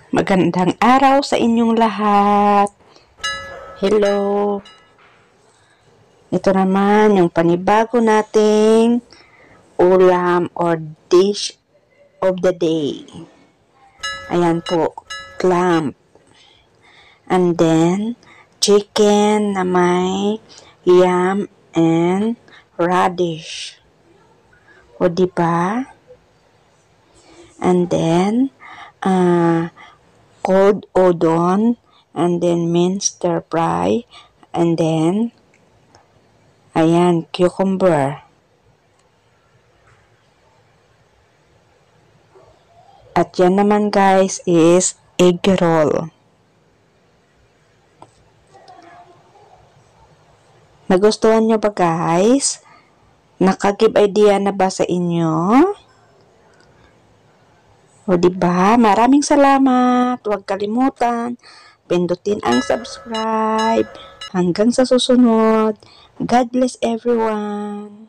Magandang araw sa inyong lahat. Hello. Ito naman yung panibago nating ulam or dish of the day. Ayan po, clam. And then, chicken na may yam and radish. O diba? And then, cold udon, and then minced stir fry, and then, ayan, cucumber. At yan naman guys is egg roll. Nagustuhan nyo ba guys? Nakag-give idea na ba sa inyo? O diba? Maraming salamat. Huwag kalimutan. Pindutin ang subscribe. Hanggang sa susunod. God bless everyone.